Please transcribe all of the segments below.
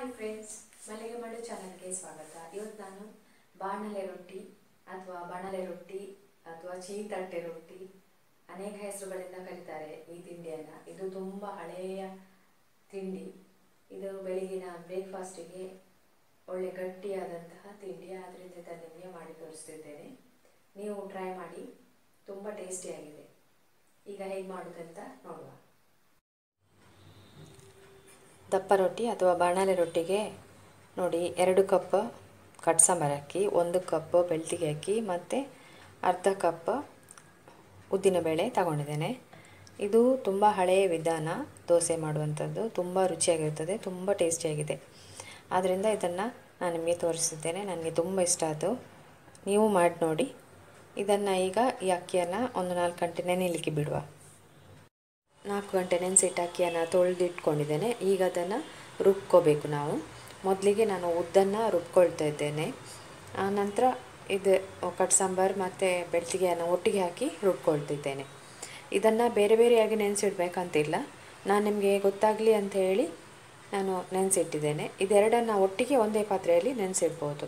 Hi friends, ಮಲ್ಲಿಗೆ ಮಾಡು ಚಾನಲ್ಗೆ ಸ್ವಾಗತ. ಇವತ್ತು ನಾನು ಬಾಣಲೆ ರೊಟ್ಟಿ ಅಥವಾ ಚೀತಟ್ಟೆ ರೊಟ್ಟಿ ಅನೇಕ ಹೆಸರುಗಳಿಂದ ಕರೀತಾರೆ ಈ ತಿಂಡಿಯನ್ನು. ಇದು ತುಂಬ ಹಳೆಯ ತಿಂಡಿ. ಇದು ಬೆಳಗಿನ ಬ್ರೇಕ್ಫಾಸ್ಟಿಗೆ ಒಳ್ಳೆ ಗಟ್ಟಿಯಾದಂತಹ ತಿಂಡಿ. ಆದ್ದರಿಂದ ಇದನ್ನು ನಿಮಗೆ ಮಾಡಿ ತೋರಿಸ್ತಿದ್ದೇನೆ. ನೀವು ಟ್ರೈ ಮಾಡಿ, ತುಂಬ ಟೇಸ್ಟಿಯಾಗಿದೆ. ಈಗ ಹೇಗೆ ಮಾಡೋದಂತ ನೋಡುವ. ದಪ್ಪ ರೊಟ್ಟಿ ಅಥವಾ ಬಾಣಲೆ ರೊಟ್ಟಿಗೆ ನೋಡಿ 2 ಕಪ್ ಕಟ್ಸಾಂಬಾರು ಅಕ್ಕಿ, 1 ಕಪ್ ಬೆಳ್ತಿಗೆ ಅಕ್ಕಿ ಮತ್ತು ಅರ್ಧ ಕಪ್ ಉದ್ದಿನಬೇಳೆ ತಗೊಂಡಿದ್ದೇನೆ. ಇದು ತುಂಬ ಹಳೆಯ ವಿಧಾನ ದೋಸೆ ಮಾಡುವಂಥದ್ದು. ತುಂಬ ರುಚಿಯಾಗಿರ್ತದೆ, ತುಂಬ ಟೇಸ್ಟಿಯಾಗಿದೆ. ಆದ್ದರಿಂದ ಇದನ್ನು ನಾನು ನಿಮಗೆ ತೋರಿಸಿದ್ದೇನೆ. ನನಗೆ ತುಂಬ ಇಷ್ಟ ಆಯಿತು. ನೀವು ಮಾಡಿ ನೋಡಿ. ಇದನ್ನು ಈಗ ಈ ಅಕ್ಕಿಯನ್ನು ಒಂದು 4 ಗಂಟೆ ನೆನೆಯಲಿಕ್ಕೆ ಬಿಡುವ. 4 ಗಂಟೆ ನೆನೆಸಿಟ್ಟು ಅಕ್ಕಿಯನ್ನು ತೊಳೆದಿಟ್ಕೊಂಡಿದ್ದೇನೆ. ಈಗ ಅದನ್ನು ರುಬ್ಕೋಬೇಕು ನಾವು. ಮೊದಲಿಗೆ ನಾನು ಉದ್ದನ್ನು ರುಬ್ಕೊಳ್ತಾ ಇದ್ದೇನೆ. ಆನಂತರ ಇದು ಕಟ್ಸಾಂಬಾರು ಮತ್ತು ಬೆಳ್ತಿಗೆಯನ್ನು ಒಟ್ಟಿಗೆ ಹಾಕಿ ರುಬ್ಕೊಳ್ತಿದ್ದೇನೆ. ಇದನ್ನು ಬೇರೆ ಬೇರೆಯಾಗಿ ನೆನೆಸಿಡ್ಬೇಕಂತಿಲ್ಲ. ನಾನು ನಿಮಗೆ ಗೊತ್ತಾಗಲಿ ಅಂತ ಹೇಳಿ ನಾನು ನೆನೆಸಿಟ್ಟಿದ್ದೇನೆ. ಇದೆರಡನ್ನು ಒಟ್ಟಿಗೆ ಒಂದೇ ಪಾತ್ರೆಯಲ್ಲಿ ನೆನೆಸಿಡ್ಬೋದು.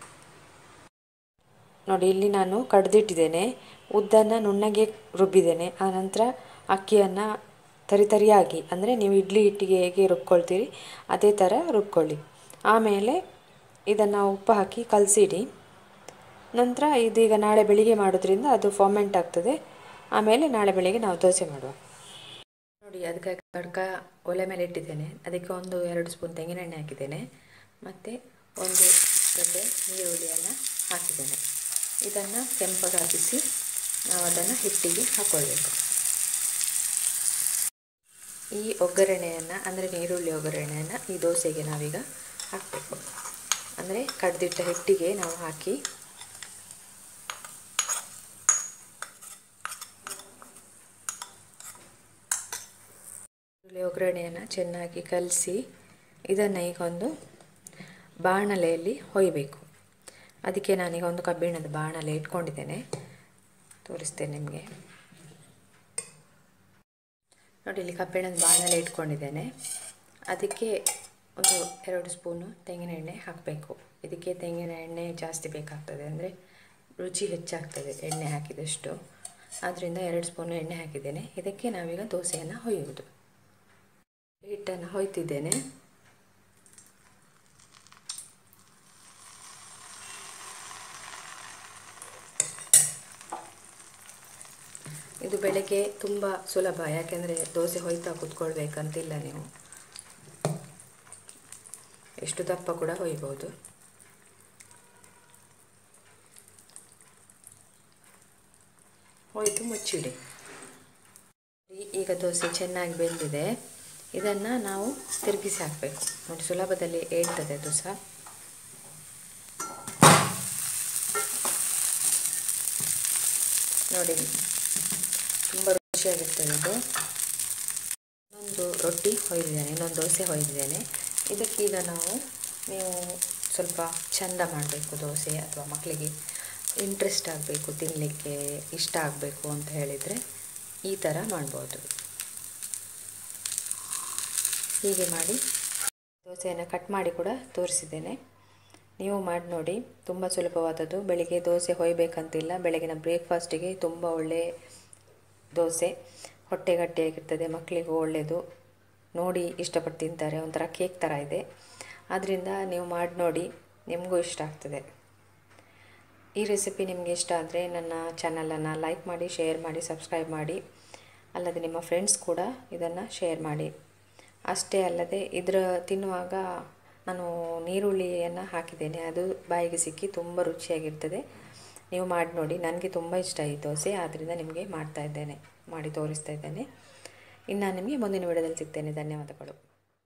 ನೋಡಿ, ಇಲ್ಲಿ ನಾನು ಕಡ್ದಿಟ್ಟಿದ್ದೇನೆ. ಉದ್ದನ್ನು ನುಣ್ಣಗೆ ರುಬ್ಬಿದ್ದೇನೆ. ಆನಂತರ ಅಕ್ಕಿಯನ್ನು ತರಿಯಾಗಿ, ಅಂದರೆ ನೀವು ಇಡ್ಲಿ ಹಿಟ್ಟಿಗೆ ಹೇಗೆ ರುಬ್ಕೊಳ್ತೀರಿ ಅದೇ ಥರ ರುಬ್ಕೊಳ್ಳಿ. ಆಮೇಲೆ ಇದನ್ನು ಉಪ್ಪು ಹಾಕಿ ಕಲಸಿಡಿ. ನಂತರ ಇದೀಗ ನಾಳೆ ಬೆಳಿಗ್ಗೆ ಮಾಡೋದ್ರಿಂದ ಅದು ಫರ್ಮೆಂಟ್ ಆಗ್ತದೆ. ಆಮೇಲೆ ನಾಳೆ ಬೆಳಿಗ್ಗೆ ನಾವು ದೋಸೆ ಮಾಡುವ. ನೋಡಿ, ಅದಕ್ಕೆ ಕಡ್ಕ ಒಲೆ ಮೇಲೆ ಇಟ್ಟಿದ್ದೇನೆ. ಅದಕ್ಕೆ 1-2 ಸ್ಪೂನ್ ತೆಂಗಿನೆಣ್ಣೆ ಹಾಕಿದ್ದೇನೆ ಮತ್ತು 1 ಗಡ್ಡೆ ಈರುಳ್ಳಿಯನ್ನು ಹಾಕಿದ್ದೇನೆ. ಇದನ್ನು ಕೆಂಪಗಾಗಿಸಿ ನಾವು ಅದನ್ನು ಹಿಟ್ಟಿಗೆ ಹಾಕ್ಕೊಳ್ಬೇಕು. ಈ ಒಗ್ಗರಣೆಯನ್ನು, ಅಂದರೆ ಈರುಳ್ಳಿ ಒಗ್ಗರಣೆಯನ್ನು ಈ ದೋಸೆಗೆ ನಾವೀಗ ಹಾಕಬೇಕು. ಅಂದರೆ ಕಡ್ದಿಟ್ಟ ಹಿಟ್ಟಿಗೆ ನಾವು ಹಾಕಿ ಈರುಳ್ಳಿ ಒಗ್ಗರಣೆಯನ್ನು ಚೆನ್ನಾಗಿ ಕಲಸಿ ಇದನ್ನು ಈಗ ಒಂದು ಬಾಣಲೆಯಲ್ಲಿ ಹೊಯ್ಯಬೇಕು. ಅದಕ್ಕೆ ನಾನೀಗ ಒಂದು ಕಬ್ಬಿಣದ ಬಾಣಲೆ ಇಟ್ಕೊಂಡಿದ್ದೇನೆ, ತೋರಿಸ್ತೇನೆ ನಿಮಗೆ. ನೋಡಿ, ಇಲ್ಲಿ ಕಬ್ಬಿಣದ ಬಾಣಲೆ ಇಟ್ಕೊಂಡಿದ್ದೇನೆ. ಅದಕ್ಕೆ 1-2 ಸ್ಪೂನು ತೆಂಗಿನ ಎಣ್ಣೆ ಹಾಕಬೇಕು. ಇದಕ್ಕೆ ತೆಂಗಿನ ಎಣ್ಣೆ ಜಾಸ್ತಿ ಬೇಕಾಗ್ತದೆ, ಅಂದರೆ ರುಚಿ ಹೆಚ್ಚಾಗ್ತದೆ ಎಣ್ಣೆ ಹಾಕಿದಷ್ಟು. ಆದ್ದರಿಂದ 2 ಸ್ಪೂನು ಎಣ್ಣೆ ಹಾಕಿದ್ದೇನೆ. ಇದಕ್ಕೆ ನಾವೀಗ ದೋಸೆಯನ್ನು ಹೊಯ್ಯುವುದು. ಹಿಟ್ಟನ್ನು ಹೊಯ್ತಿದ್ದೇನೆ. ಇದು ಬೆಳಗ್ಗೆ ತುಂಬ ಸುಲಭ, ಯಾಕೆಂದರೆ ದೋಸೆ ಹೊಯ್ತಾ ಕೂತ್ಕೊಳ್ಬೇಕಂತಿಲ್ಲ. ನೀವು ಎಷ್ಟು ದಪ್ಪ ಕೂಡ ಹೊಯ್ಬೋದು. ಹೊಯ್ದು ಮುಚ್ಚಿಡಿ. ಈಗ ದೋಸೆ ಚೆನ್ನಾಗಿ ಬೆಂದಿದೆ. ಇದನ್ನು ನಾವು ತಿರುಗಿಸಿ ಹಾಕಬೇಕು. ನೋಡಿ, ಸುಲಭದಲ್ಲಿ ಏಳ್ತದೆ ಅದು ಸಹ. ನೋಡಿ, ತುಂಬ ರುಚಿಯಾಗಿರ್ತದೆ ಇದು. ಇನ್ನೊಂದು ರೊಟ್ಟಿ ಹೊಯ್ದಿದ್ದೇನೆ, ಇನ್ನೊಂದು ದೋಸೆ ಹೊಯ್ದಿದ್ದೇನೆ. ಇದಕ್ಕೀಗ ನೀವು ಸ್ವಲ್ಪ ಚೆಂದ ಮಾಡಬೇಕು ದೋಸೆ, ಅಥವಾ ಮಕ್ಕಳಿಗೆ ಇಂಟ್ರೆಸ್ಟ್ ಆಗಬೇಕು, ತಿನ್ನಲಿಕ್ಕೆ ಇಷ್ಟ ಆಗಬೇಕು ಅಂತ ಹೇಳಿದರೆ ಈ ಥರ ಮಾಡ್ಬೋದು. ಹೀಗೆ ಮಾಡಿ ದೋಸೆಯನ್ನು ಕಟ್ ಮಾಡಿ ಕೂಡ ತೋರಿಸಿದ್ದೇನೆ. ನೀವು ಮಾಡಿ ನೋಡಿ, ತುಂಬ ಸುಲಭವಾದದ್ದು. ಬೆಳಿಗ್ಗೆ ದೋಸೆ ಹೊಯ್ಬೇಕಂತಿಲ್ಲ. ಬೆಳಗಿನ ಬ್ರೇಕ್ಫಾಸ್ಟಿಗೆ ತುಂಬ ಒಳ್ಳೆಯ ದೋಸೆ. ಹೊಟ್ಟೆ ಗಟ್ಟಿಯಾಗಿರ್ತದೆ, ಮಕ್ಕಳಿಗೂ ಒಳ್ಳೆಯದು. ನೋಡಿ ಇಷ್ಟಪಟ್ಟು ತಿಂತಾರೆ. ಒಂಥರ ಕೇಕ್ ಥರ ಇದೆ. ಆದ್ದರಿಂದ ನೀವು ಮಾಡಿ ನೋಡಿ, ನಿಮಗೂ ಇಷ್ಟ ಆಗ್ತದೆ. ಈ ರೆಸಿಪಿ ನಿಮಗೆ ಇಷ್ಟ ಆದರೆ ನನ್ನ ಚಾನಲನ್ನು ಲೈಕ್ ಮಾಡಿ, ಶೇರ್ ಮಾಡಿ, ಸಬ್ಸ್ಕ್ರೈಬ್ ಮಾಡಿ. ಅಲ್ಲದೆ ನಿಮ್ಮ ಫ್ರೆಂಡ್ಸ್ ಕೂಡ ಇದನ್ನು ಶೇರ್ ಮಾಡಿ. ಅಷ್ಟೇ ಅಲ್ಲದೆ ತಿನ್ನುವಾಗ ನಾನು ನೀರುಳ್ಳಿಯನ್ನು ಹಾಕಿದ್ದೇನೆ. ಅದು ಬಾಯಿಗೆ ಸಿಕ್ಕಿ ತುಂಬ ರುಚಿಯಾಗಿರ್ತದೆ. ನೀವು ಮಾಡಿ ನೋಡಿ. ನನಗೆ ತುಂಬ ಇಷ್ಟ ಈ ದೋಸೆ, ಆದ್ದರಿಂದ ನಿಮಗೆ ಮಾಡಿ ತೋರಿಸ್ತಾ ಇದ್ದೇನೆ. ಇನ್ನು ನಾನು ನಿಮಗೆ ಮುಂದಿನ ವಿಡಿಯೋದಲ್ಲಿ ಸಿಗ್ತೇನೆ. ಧನ್ಯವಾದಗಳು.